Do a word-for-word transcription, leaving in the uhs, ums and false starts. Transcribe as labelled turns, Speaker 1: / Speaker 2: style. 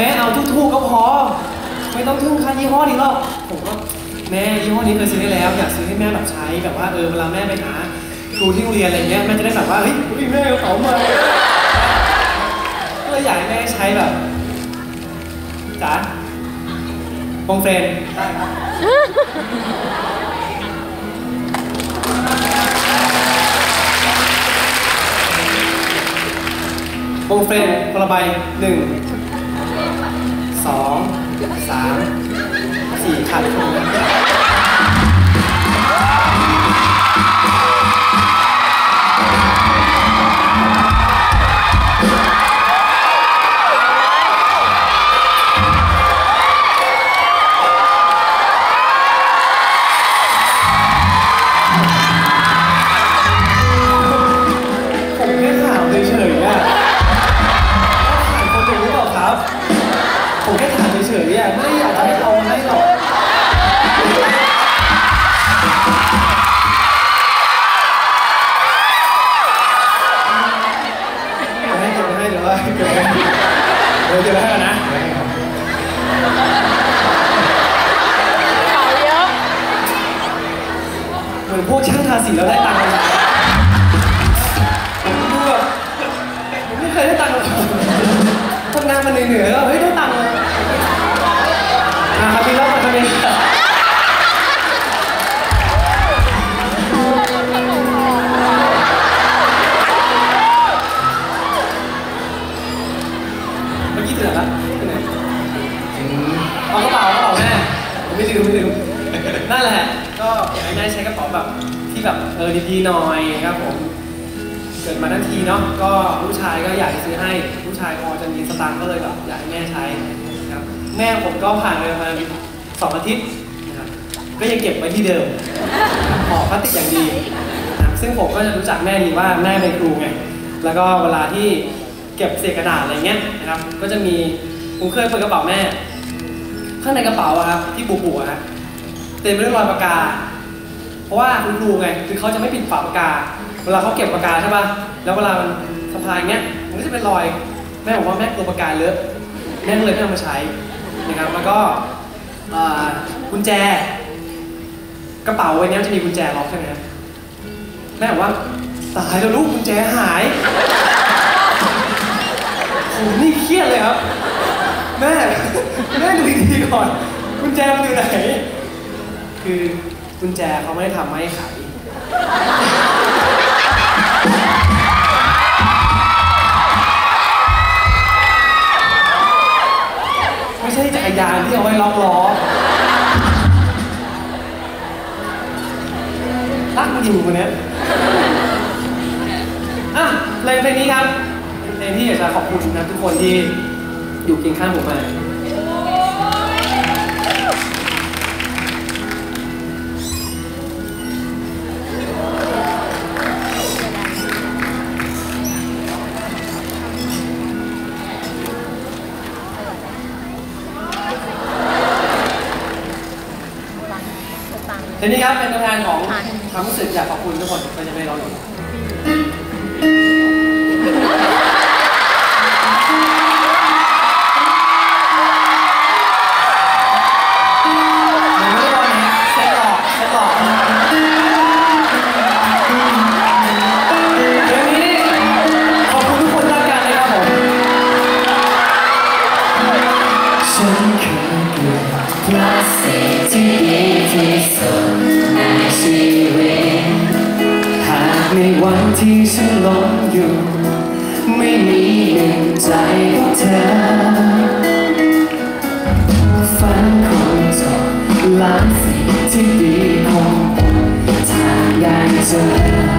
Speaker 1: ม่เอาทุกๆก็พอไม่ต้องทุ่งค่ายี่ห้อนี้หรอกผมก็แม่ยี่ห้อนี้เคยซื้อได้แล้วอยากซื้อให้แม่แบบใช้แบบว่าเออเวลาแม่ไปหาครูที่โรงเรียนอะไรเงี้ยแม่จะได้แบบว่าเฮ้ยแม่เอามาก็เลยอยากให้แม่ใช้แบบจ๋าปงเฟรนได้ครับปงเฟรนคนละใบหนึ่งสองสามสี่คันผมแค่ถามเฉยๆอ่ะไม่อยากจะให้เอาให้หรอกให้เก็บให้เดี๋ยวว่าเก็บให้เดี๋ยวเก็บให้กันนะเหมือนพวกช่างทาสีแล้วได้ตังค์กันดูแบบผมไม่เคยได้ตังค์เลยทำงานมันเหนื่อยๆแล้วเฮ้ยได้ตังค์เลยนะครับพี่รับมาทำเองเมื่อกี้ถึงแล้วที่ไหนเอากระเป๋ากระเป๋าแม่ไม่ลืมไม่ลืมนั่นแหละก็อยากให้แม่ใช้กระเป๋าแบบที่แบบเออดีๆหน่อยครับผมเกิดมาทั้งทีเนาะก็ลูกชายก็อยากซื้อให้ลูกชายพอจะมีสตางค์ก็เลยแบบอยากให้แม่ใช้ครับแม่ผมก็ผ่านไปประมาณสองอาทิตย์นะครับก็ยังเก็บไว้ที่เดิมห่อพลาสติกอย่างดีนะซึ่งผมก็จะรู้จักแม่ดีว่าแม่เป็นครูไงแล้วก็เวลาที่เก็บเศษกระดาษอะไรเงี้ยนะครับก็จะมีผมเคยเปิดกระเป๋าแม่ข้างในกระเป๋าอะครับที่ปูปูอะครับเต็มไปด้วยรอยปากกาเพราะว่าคุณครูไงคือเขาจะไม่ปิดฝาปากกาเวลาเขาเก็บปากกาใช่ป่ะแล้วเวลามันสะพายเงี้ยมันก็จะเป็นรอยแม่บอกว่าแม่กลัวปากกาเลอะแม่เลยไม่เอามาใช้นะครับแล้วก็กุญแจกระเป๋าไว้นี้จะมีกุญแจล็อกใช่ไหมครับแม่บอกว่าตายแล้วลูกกุญแจหายโอ้นี่เครียดเลยครับแม่แม่ดูดีๆก่อนกุญแจมันอยู่ไหนคือกุญแจเขาไม่ได้ทำให้ไขไม่ใช่จักรยานที่เอาไว้ล็อกล้อรักจริงคนนี้อ่ะเพลงเพลงนี้ครับเพลงที่อยากจะขอบคุณนะทุกคนที่อยู่เคียงข้างผมมาทีนี้ครับเป็นตัวแทนของความรู้สึกอยากขอบคุณทุกคนก็จะไม่รอหน่อยไม่รอนะเซ็ตหลอกเซ็ตหลอกเดี๋ยวนี้ขอบคุณทุกคนรักกันเลยครับผมฉันคือเกือบพลาสติกที่ดีที่สุดในชีวิตหากในวันที่ฉันหลงอยู่ไม่มีหนึ่งใจของเธอฝันคงจบล้านสิ่งที่ดีคงทางได้เจอ